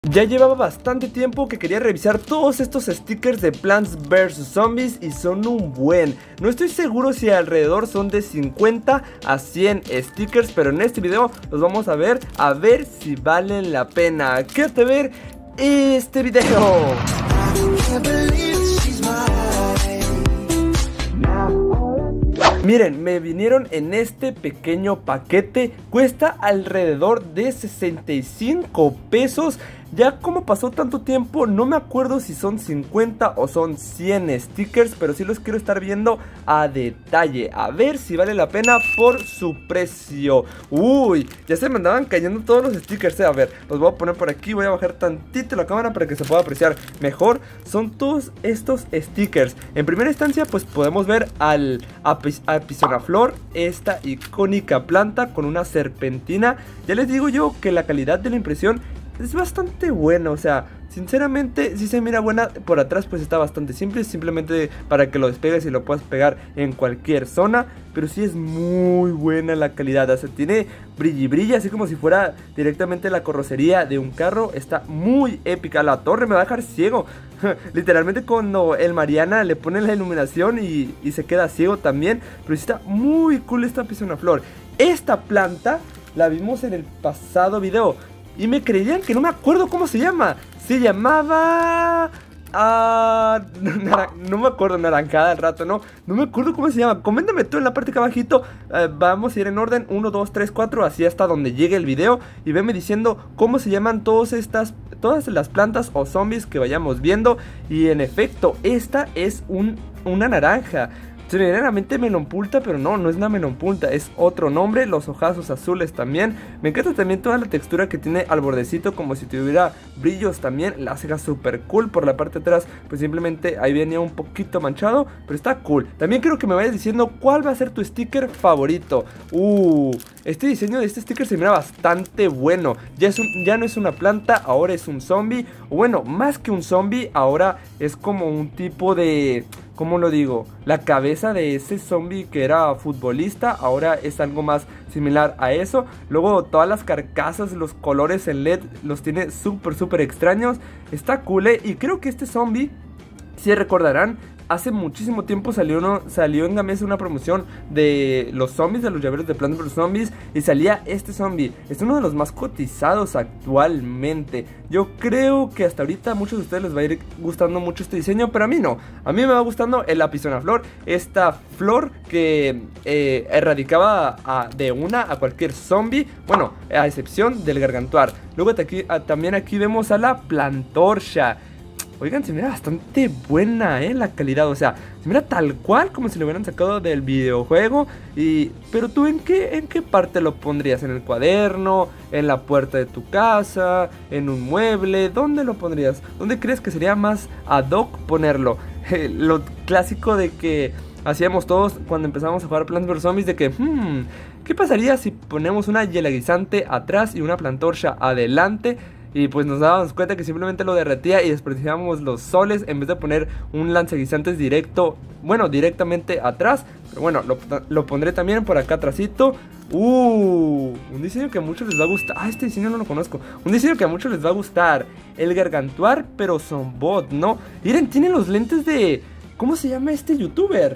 Ya llevaba bastante tiempo que quería revisar todos estos stickers de Plants vs Zombies y son un buen. No estoy seguro si alrededor son de 50 a 100 stickers, pero en este video los vamos a ver si valen la pena. Quédate a ver este video. Miren, me vinieron en este pequeño paquete, cuesta alrededor de 65 pesos. Ya como pasó tanto tiempo, no me acuerdo si son 50 o son 100 stickers, pero sí los quiero estar viendo a detalle, a ver si vale la pena por su precio. Uy, ya se me andaban cayendo todos los stickers, A ver, los voy a poner por aquí, voy a bajar tantito la cámara para que se pueda apreciar mejor. Son todos estos stickers. En primera instancia, pues podemos ver al Apisonaflor, esta icónica planta con una serpentina. Ya les digo yo que la calidad de la impresión es bastante buena, o sea, sinceramente si se mira buena. Por atrás pues está bastante simple, simplemente para que lo despegues y lo puedas pegar en cualquier zona. Pero sí es muy buena la calidad, o sea, tiene brilla, así como si fuera directamente la carrocería de un carro. Está muy épica, la torre me va a dejar ciego. Literalmente cuando el Mariana le pone la iluminación y se queda ciego también. Pero sí está muy cool esta Apisonaflor. Esta planta la vimos en el pasado video y me creían que no me acuerdo cómo se llama. Se llamaba... no me acuerdo, naranjada al rato, no me acuerdo cómo se llama. Coméntame tú en la parte de abajito. Vamos a ir en orden 1, 2, 3, 4, así hasta donde llegue el video. Y venme diciendo cómo se llaman todas las plantas o zombies que vayamos viendo. Y en efecto, esta es una naranja. Se me viene a la mente melonpunta, pero no es una melonpunta, es otro nombre. Los ojazos azules también. Me encanta también toda la textura que tiene al bordecito, como si tuviera brillos también. Las cejas súper cool. Por la parte de atrás, pues simplemente ahí venía un poquito manchado, pero está cool. También quiero que me vayas diciendo cuál va a ser tu sticker favorito. Este diseño de este sticker se mira bastante bueno. Ya no es una planta, ahora es un zombie. O bueno, más que un zombie, ahora es como un tipo de... ¿Cómo lo digo? La cabeza de ese zombie que era futbolista ahora es algo más similar a eso. Luego todas las carcasas, los colores en LED los tiene súper extraños. Está cool, y creo que este zombie, si recordarán, hace muchísimo tiempo salió en Gamesa una promoción de los zombies, de los llaveros de Plants vs Zombies, y salía este zombie. Es uno de los más cotizados actualmente. Yo creo que hasta ahorita a muchos de ustedes les va a ir gustando mucho este diseño, pero a mí no. A mí me va gustando el Apisonaflor, esta flor que erradicaba de una a cualquier zombie, bueno, a excepción del Gargantuar. Luego también aquí vemos a la Plantorcha. Oigan, se mira bastante buena, la calidad, o sea, se mira tal cual como si lo hubieran sacado del videojuego. Pero tú, ¿en qué parte lo pondrías? ¿En el cuaderno? ¿En la puerta de tu casa? ¿En un mueble? ¿Dónde lo pondrías? ¿Dónde crees que sería más ad hoc ponerlo? Lo clásico de que hacíamos todos cuando empezamos a jugar Plants vs Zombies, de que, ¿qué pasaría si ponemos una hiela guisante atrás y una plantorcha adelante? Y pues nos dábamos cuenta que simplemente lo derretía y desperdiciábamos los soles en vez de poner un lanzaguisantes directamente atrás. Pero bueno, lo pondré también por acá atrásito. Un diseño que a muchos les va a gustar. Este diseño no lo conozco. Un diseño que a muchos les va a gustar. El Gargantuar, pero Zombot, ¿no? Miren, tiene los lentes de... ¿Cómo se llama este youtuber?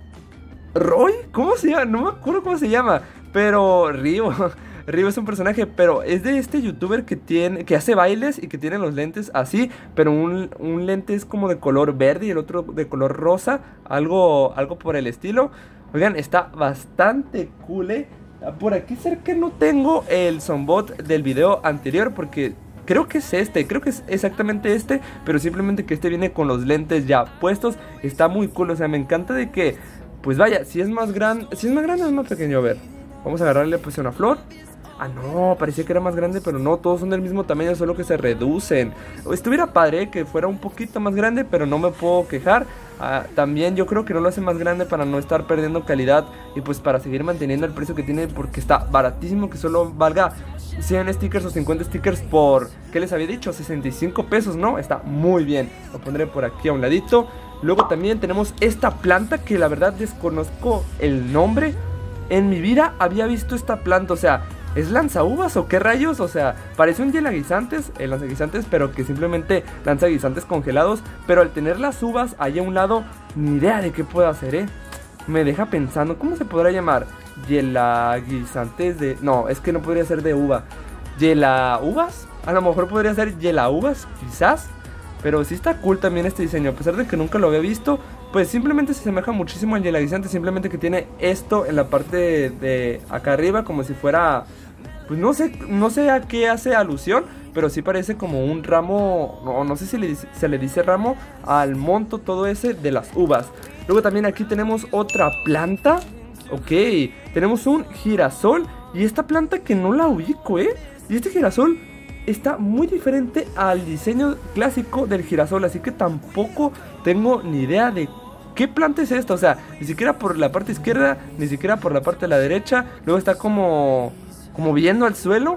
¿Roy? ¿Cómo se llama? No me acuerdo cómo se llama. Pero Río es un personaje, pero es de este youtuber que hace bailes y que tiene los lentes así, pero un lente es como de color verde y el otro de color rosa, algo por el estilo. Oigan, está bastante cool, Por aquí cerca no tengo el Zombot del video anterior porque creo que es exactamente este, pero simplemente que este viene con los lentes ya puestos. Está muy cool, o sea, me encanta de que, pues vaya, si es más grande o es más pequeño. A ver, vamos a agarrarle pues una flor. No, parecía que era más grande, pero no, todos son del mismo tamaño, solo que se reducen. Estuviera padre que fuera un poquito más grande, pero no me puedo quejar. También yo creo que no lo hace más grande para no estar perdiendo calidad y pues para seguir manteniendo el precio que tiene, porque está baratísimo, que solo valga 100 stickers o 50 stickers por, ¿qué les había dicho? 65 pesos, ¿no? Está muy bien, lo pondré por aquí a un ladito. Luego también tenemos esta planta que la verdad desconozco el nombre. En mi vida había visto esta planta, o sea, ¿Es lanzauvas o qué rayos? O sea, parece un lanzaguisantes, pero que simplemente lanza guisantes congelados. Pero al tener las uvas ahí a un lado, ni idea de qué puedo hacer, Me deja pensando, ¿cómo se podrá llamar? Yelaguisantes de... No, es que no podría ser de uva. ¿Yelauvas? A lo mejor podría ser yelauvas, quizás. Pero sí está cool también este diseño. A pesar de que nunca lo había visto, pues simplemente se asemeja muchísimo al yelaguisante. Simplemente que tiene esto en la parte de acá arriba, como si fuera... Pues no sé a qué hace alusión, pero sí parece como un ramo, no sé si se le dice ramo al monto todo ese de las uvas. Luego también aquí tenemos otra planta. Ok, tenemos un girasol. Y esta planta que no la ubico, Y este girasol está muy diferente al diseño clásico del girasol. Así que tampoco tengo ni idea de qué planta es esta. O sea, ni siquiera por la parte izquierda, ni siquiera por la parte de la derecha. Luego está como viendo al suelo.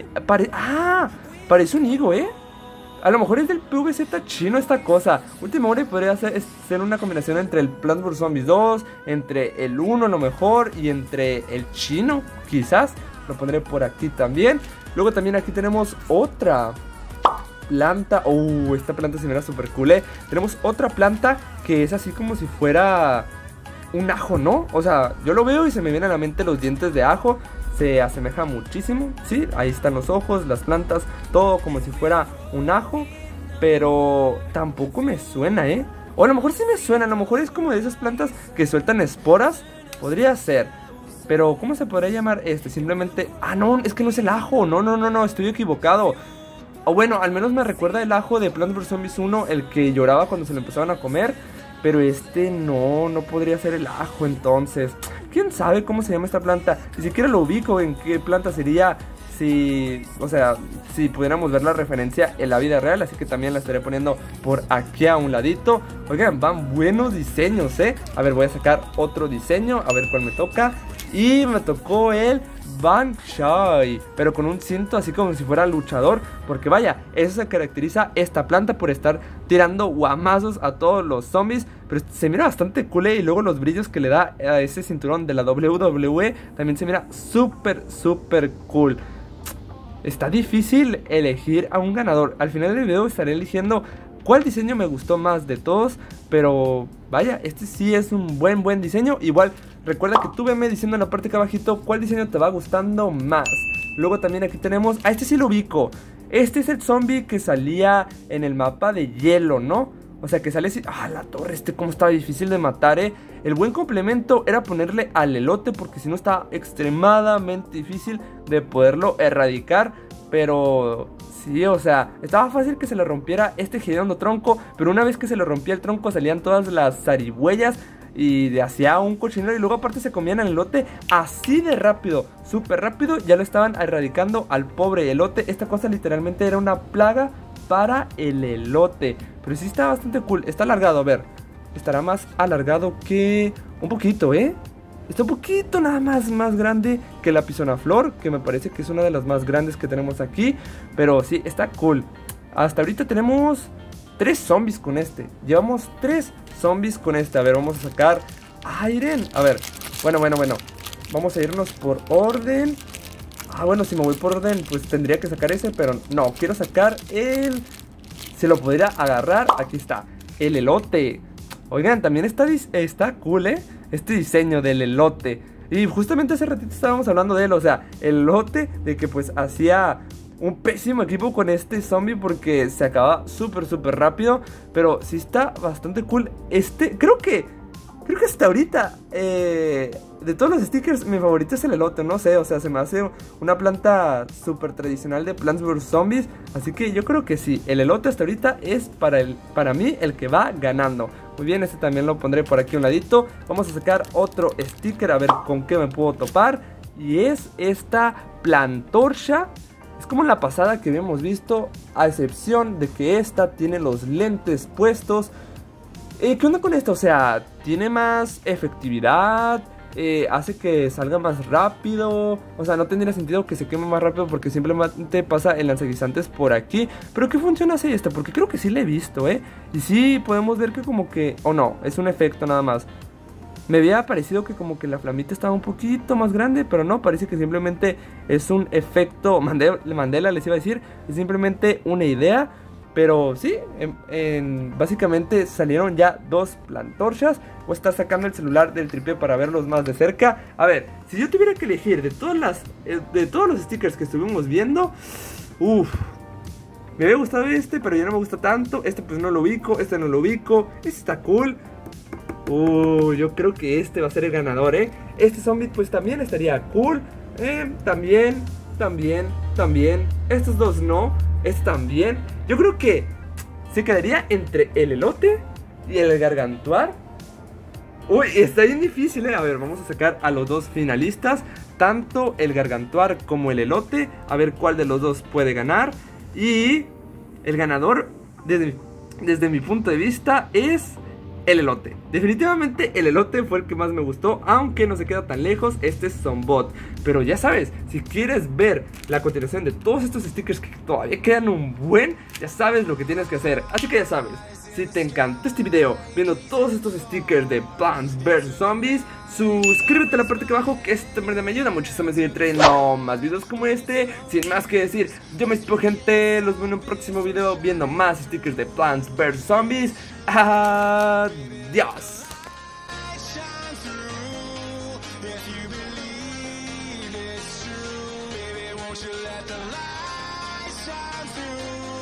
Parece un higo, A lo mejor es del PVZ chino esta cosa. Últimamente podría ser una combinación entre el Plants vs Zombies 2, entre el 1 a lo mejor, y entre el chino, quizás. Lo pondré por aquí también. Luego también aquí tenemos otra planta. Esta planta se mira súper cool, Tenemos otra planta que es así como si fuera un ajo, ¿no? O sea, yo lo veo y se me vienen a la mente los dientes de ajo. Se asemeja muchísimo, sí, ahí están los ojos, las plantas, todo como si fuera un ajo. Pero tampoco me suena, O a lo mejor sí me suena, a lo mejor es como de esas plantas que sueltan esporas. Podría ser. Pero ¿cómo se podría llamar este? Simplemente... no, es que no es el ajo, no, estoy equivocado. O bueno, al menos me recuerda el ajo de Plants vs Zombies 1, el que lloraba cuando se lo empezaban a comer. Pero este no podría ser el ajo entonces. ¿Quién sabe cómo se llama esta planta? Ni siquiera lo ubico en qué planta sería. Si pudiéramos ver la referencia en la vida real. Así que también la estaré poniendo por aquí a un ladito. Oigan, van buenos diseños, A ver, voy a sacar otro diseño, a ver cuál me toca. Y me tocó el Banshai, pero con un cinto así como si fuera luchador. Porque vaya, eso se caracteriza esta planta por estar tirando guamazos a todos los zombies. Pero se mira bastante cool, y luego los brillos que le da a ese cinturón de la WWE también se mira súper cool. Está difícil elegir a un ganador. Al final del video estaré eligiendo cuál diseño me gustó más de todos. Pero vaya, este sí es un buen diseño. Igual recuerda que tú veme diciendo en la parte de acá abajito cuál diseño te va gustando más. Luego también aquí tenemos, este sí lo ubico. Este es el zombie que salía en el mapa de hielo, ¿no? O sea, que sale así... la torre, cómo estaba difícil de matar, El buen complemento era ponerle al elote, porque si no estaba extremadamente difícil de poderlo erradicar. Pero sí, o sea, estaba fácil que se le rompiera este hediondo tronco. Pero una vez que se le rompía el tronco salían todas las zarigüeyas y hacía un cochinero. Y luego aparte se comían el elote así de rápido, súper rápido. Ya lo estaban erradicando al pobre elote. Esta cosa literalmente era una plaga para el elote. Pero sí está bastante cool. Está alargado, a ver. Estará más alargado que... un poquito, Está un poquito nada más grande que la pisonaflor, que me parece que es una de las más grandes que tenemos aquí. Pero sí, está cool. Hasta ahorita tenemos 3 zombies con este. Llevamos 3 zombies con este. A ver, vamos a sacar a Iren. A ver, bueno. Vamos a irnos por orden. Bueno, si me voy por orden, pues tendría que sacar ese, pero no, quiero sacar el... Se lo podría agarrar, aquí está, el elote. Oigan, también está cool, este diseño del elote. Y justamente hace ratito estábamos hablando de él, o sea, el elote, de que pues hacía un pésimo equipo con este zombie porque se acaba súper rápido. Pero sí está bastante cool. Creo que hasta ahorita, de todos los stickers, mi favorito es el elote, no sé, o sea, se me hace una planta súper tradicional de Plants vs Zombies. Así que yo creo que sí, el elote hasta ahorita es para mí el que va ganando. Muy bien, este también lo pondré por aquí a un ladito. Vamos a sacar otro sticker a ver con qué me puedo topar. Y es esta plantorcha. Es como la pasada que habíamos visto, a excepción de que esta tiene los lentes puestos. ¿Qué onda con esto? O sea, tiene más efectividad, hace que salga más rápido. O sea, no tendría sentido que se queme más rápido porque simplemente pasa el lanzaguisantes por aquí. Pero ¿qué función hace esta? Porque creo que sí la he visto, Y sí podemos ver que como que... o no, es un efecto nada más. Me había parecido que como que la flamita estaba un poquito más grande, pero no, parece que simplemente es un efecto Mandela, les iba a decir, es simplemente una idea. Pero sí, básicamente salieron ya 2 plantorchas. Voy a estar sacando el celular del tripié para verlos más de cerca. A ver, si yo tuviera que elegir de todos los stickers que estuvimos viendo, me había gustado este, pero ya no me gusta tanto. Este pues no lo ubico, este no lo ubico. Este está cool. Yo creo que este va a ser el ganador, Este zombie pues también estaría cool. También. Estos dos no. Este también. Yo creo que se quedaría entre el elote y el gargantuar. Uy, está bien difícil, A ver, vamos a sacar a los 2 finalistas, tanto el gargantuar como el elote, a ver cuál de los dos puede ganar. Y el ganador, desde mi punto de vista, es el elote. Definitivamente el elote fue el que más me gustó, aunque no se queda tan lejos. Este es Zombot. Pero ya sabes, si quieres ver la continuación de todos estos stickers que todavía quedan un buen, ya sabes lo que tienes que hacer. Así que ya sabes, si te encantó este video viendo todos estos stickers de Plants vs Zombies, suscríbete a la parte de abajo, que esto me ayuda muchísimo a seguir trayendo más videos como este. Sin más que decir, yo me despido, gente. Los veo en un próximo video viendo más stickers de Plants vs Zombies. Adiós. Won't you let the light shine through?